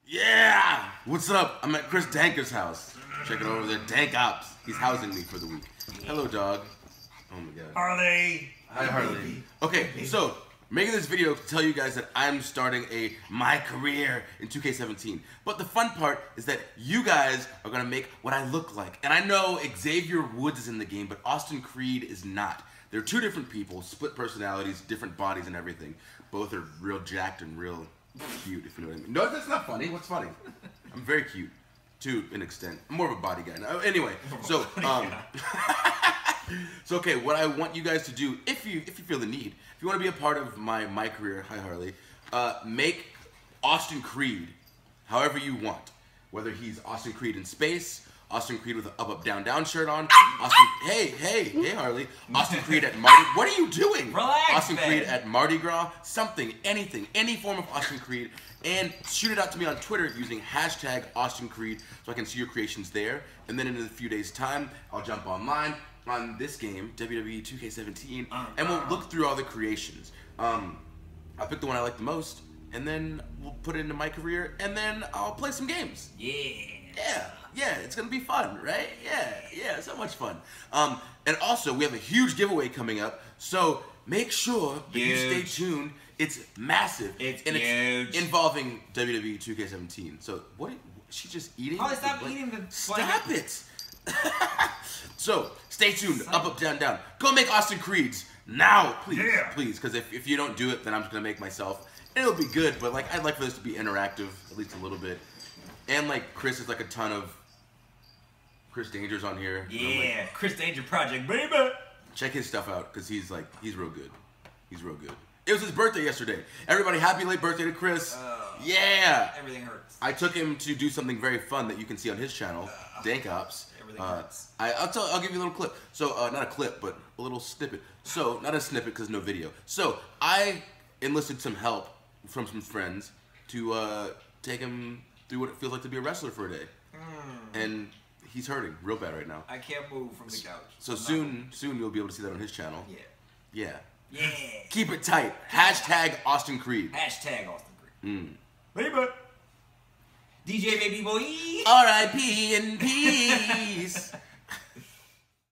Yeah! What's up? I'm at Chris Danker's house. Check it over there. Dank Ops. He's housing me for the week. Hello, dog. Oh my god. Harley! Hi, Harley. Okay, so, making this video to tell you guys that I'm starting my career in 2K17. But the fun part is that you guys are gonna make what I look like. And I know Xavier Woods is in the game, but Austin Creed is not. They're two different people, split personalities, different bodies and everything. Both are real jacked and real cute, if you know what I mean. No, that's not funny. What's funny? I'm very cute, to an extent. I'm more of a body guy. Now, anyway, so so okay, what I want you guys to do, if you feel the need, if you want to be a part of my career, hi Harley, make Austin Creed however you want. Whether he's Austin Creed in space, Austin Creed with an up down down shirt on, Austin, hey Harley, Austin Creed at Mardi, what are you doing? Relax, Austin man. Creed at Mardi Gras, something, anything, any form of Austin Creed, and shoot it out to me on Twitter using hashtag Austin Creed so I can see your creations there. And then in a few days' time, I'll jump online on this game, WWE 2K17, and we'll look through all the creations. I'll pick the one I like the most, and then we'll put it into my career, and then I'll play some games. Yeah, it's gonna be fun, right? Yeah, so much fun. And also, we have a huge giveaway coming up, so make sure that you stay tuned. It's massive. It's and huge. It's involving WWE 2K17. So, what? She's just eating? Holly, stop eating the... Stop it! So, stay tuned. Up, down, down. Go make Austin Creeds now, please. Yeah. Please, because if you don't do it, then I'm just gonna make myself. And it'll be good, but like I'd like for this to be interactive, at least a little bit. And like Chris is like a ton of Chris Danger's on here. Yeah, Like, Chris Danger Project, baby! check his stuff out, because he's real good. He's real good. It was his birthday yesterday. Everybody, happy late birthday to Chris. Yeah! Everything hurts. I took him to do something very fun that you can see on his channel, Dank Ops. Everything hurts. I'll give you a little clip. So, not a clip, but a little snippet. So, not a snippet because no video. So, I enlisted some help from some friends to take him through what it feels like to be a wrestler for a day. And he's hurting real bad right now. I can't move from the couch. So soon you'll be able to see that on his channel. Yeah. Yeah. Keep it tight. Hashtag Austin Creed. Hashtag Austin Creed. Baby! DJ Baby Boy! R.I.P. in peace.